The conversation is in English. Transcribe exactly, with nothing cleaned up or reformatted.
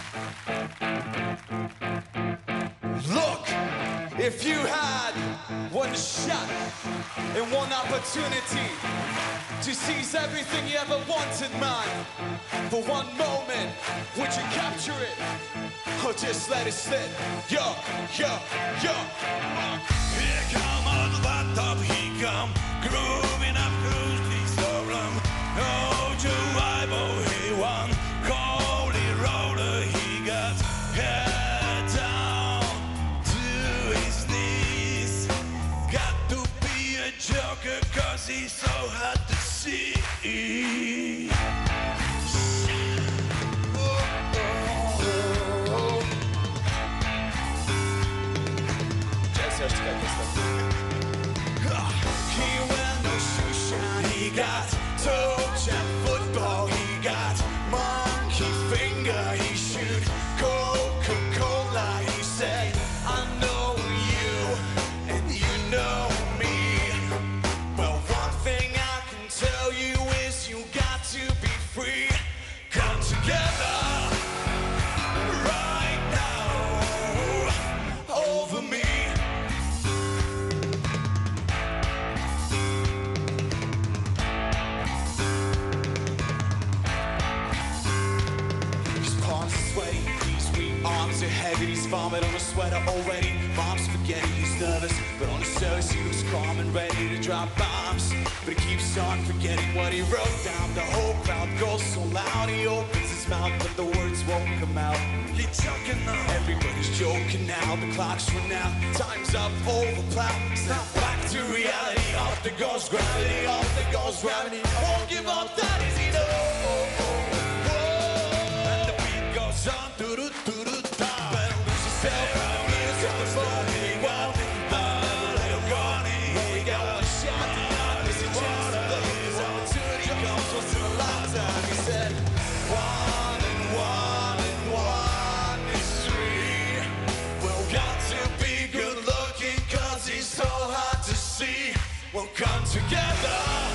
Look, if you had one shot and one opportunity to seize everything you ever wanted, man, for one moment, would you capture it or just let it slip? Yo, yo, yo. Here come all the hot top, he come grooving up through the storeroom. Oh, Joe Ibo, he won. Holy roller, he got head down to his knees. Got to be a joker, cause he's so hard to see. He wear no shoe shine, he got touch and football, he got monkey finger, he shoot Coca-Cola, he said, I know you and you know me. Well, one thing I can tell you is you got to be free. Come together right now over me. Arms are heavy, he's vomit on a sweater already. Mom's spaghetti, he's nervous, but on the surface he looks calm and ready to drop bombs. But he keeps on forgetting what he wrote down. The whole crowd goes so loud, he opens his mouth, but the words won't come out. He's choking now. Everybody's joking now, the clock's run out. Time's up, over plow. Snap back to reality, off there goes gravity, off there goes gravity. I won't give up that easy, no. And the beat goes on, doo-doo-doo-doo. We'll come together.